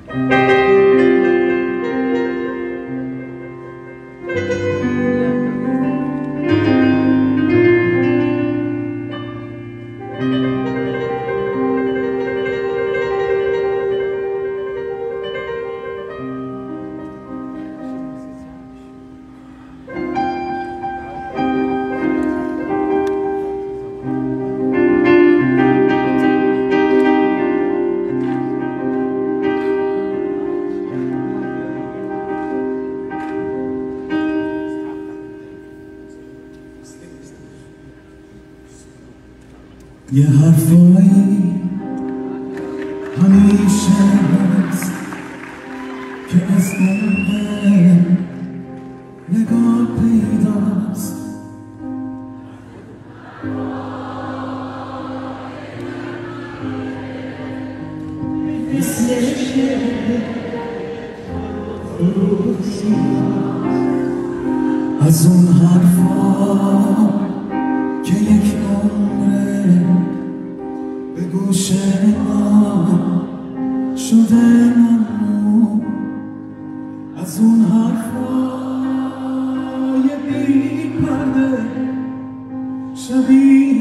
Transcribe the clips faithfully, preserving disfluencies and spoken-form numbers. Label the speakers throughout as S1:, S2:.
S1: یه حرفایی همیشه هست که از اول نگاه پیداست، مثل شعر خروسی از اون حرفا که یک عمره به گوش ما شده ممنوع، از اون حرفای بی پرده شبیه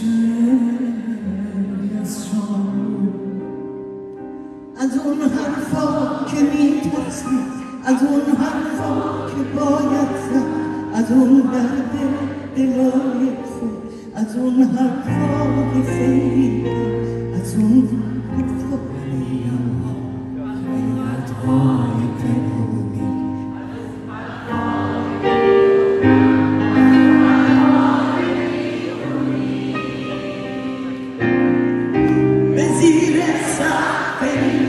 S1: شعری از شام،
S2: از اون حرفا که میترسی، از اون حرفا که باید زد، از اون درد دلای خود، از اون حرفای خیلی، از اون حرفای حقیقت‌های پنهانی. به زیر سقف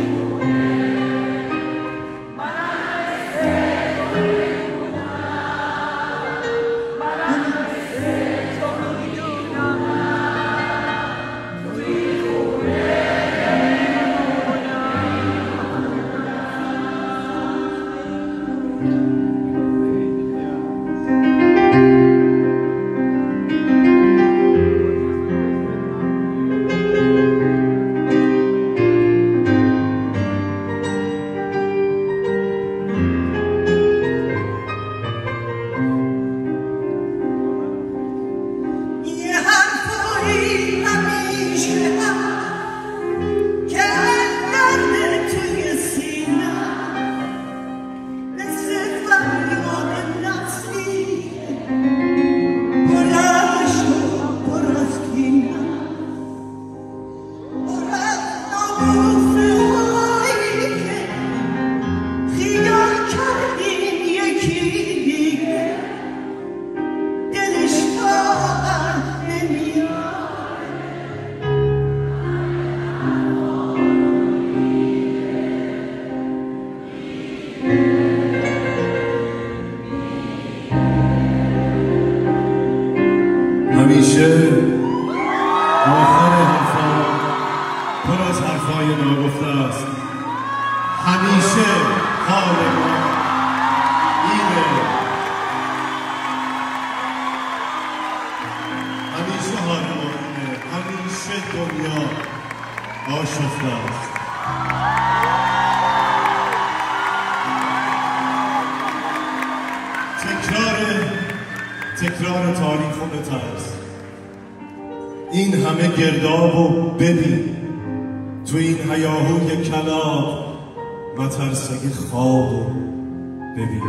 S1: همیشه آخر حرفا پر از حرفای ناگفته است. همیشه حال ما اینه، همیشه حال ما اینه، همیشه دنیا آشفته است. تکرار تکرار تاریخ و بترس، این همه گرداب و ببین تو این هیاهوی کلاب، مترسگی خواب و ببین.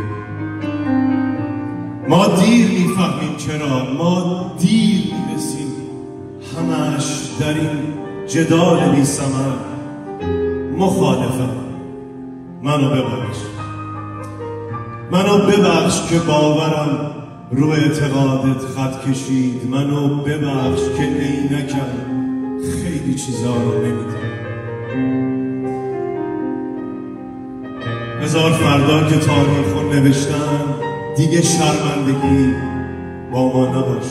S1: ما دیر میفهمیم چرا، ما دیر میرسیم، همش در این جدال بی ثمر. مخالفم، منو ببخش، منو ببخش که باورم رو اعتقادت خط کشید، منو ببخش که عینکم خیلی چیزا رو نمیدید. هزار فردا که تاریخ رو نوشتن، دیگه شرمندگی با ما نباش.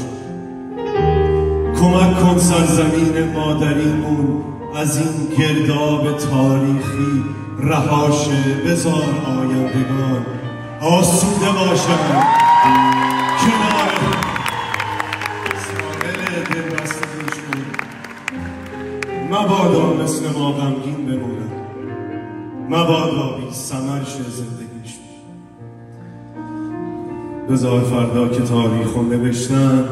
S1: کمک کن سرزمین مادریمون از این گرداب تاریخی رهاشه، بذار آیندگان آسوده باشن کنار ساحل دلبستگیشون، مبادا مثل ما غمگین بمونن، مبادا بی ثمر شه زندگیش. بذار فردا که تاریخو نوشتن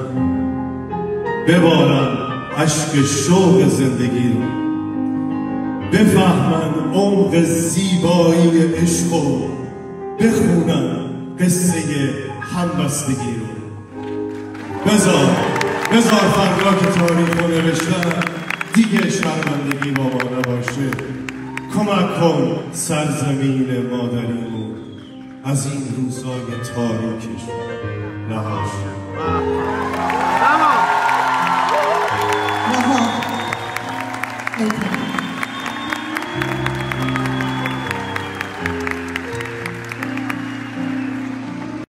S1: ببارن اشک شوق زندگی رو، بفهمن عمق زیبایی عشق و بخونن قصه همبستگی رو. بذار بذار فردا که تاریخو نوشتن دیگه شرمندگی با ما نباشه. کمک کن سرزمین مادریمون از این روزای تاریکش رهاش.